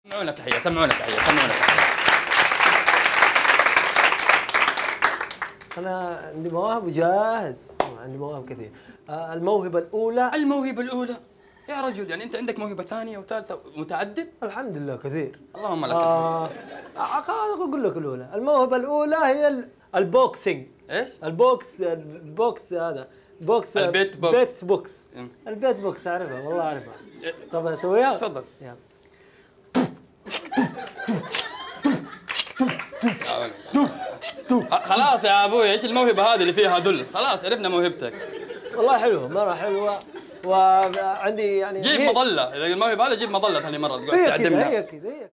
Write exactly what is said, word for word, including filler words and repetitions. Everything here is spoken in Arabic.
سمعونا تحية، سمعونا تحية، سمعونا تحية. أنا عندي مواهب وجاهز، عندي مواهب كثير. آه الموهبة الأولى. الموهبة الأولى يا رجل، يعني أنت عندك موهبة ثانية وثالثة متعدد؟ الحمد لله كثير. اللهم لك الحمد. آه أقول لك الأولى، الموهبة الأولى هي البوكسينج. إيش؟ البوكس البوكس هذا بوكس البيت بوكس. بيت بوكس. البيت بوكس أعرفها والله أعرفها. طب أسويها؟ تفضل. يلا. خلاص يا ابوي، ايش الموهبه هذه اللي فيها ذل؟ خلاص عرفنا موهبتك. والله حلوه، مره حلوه، وعندي يعني جيب مظله، اذا الموهبه هذه جيب مظله ثاني مره تقعد هي تعدمنا. كذا هي كذا هي